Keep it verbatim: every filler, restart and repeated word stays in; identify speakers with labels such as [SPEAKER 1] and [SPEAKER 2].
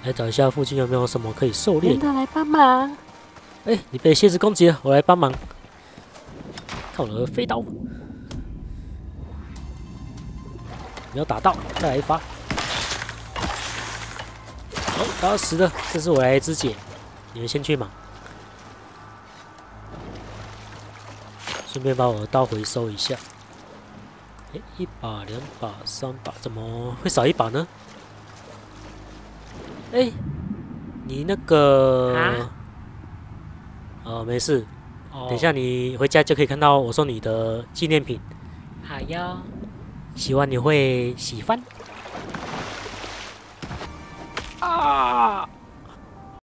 [SPEAKER 1] 来找一下附近有没有什么可以狩猎。
[SPEAKER 2] 人的来帮忙！
[SPEAKER 1] 哎，你被蝎子攻击了，我来帮忙。看我的飞刀，没有打到，再来一发。哦，打到死了，这是我来肢解，你们先去忙。顺便把我的刀回收一下。哎，一把、两把、三把，怎么会少一把呢？哎，你那个……
[SPEAKER 2] 啊？
[SPEAKER 1] 哦，没事。
[SPEAKER 2] 哦，
[SPEAKER 1] 等一下你回家就可以看到我送你的纪念品。
[SPEAKER 2] 好哟。
[SPEAKER 1] 希望你会喜欢。啊！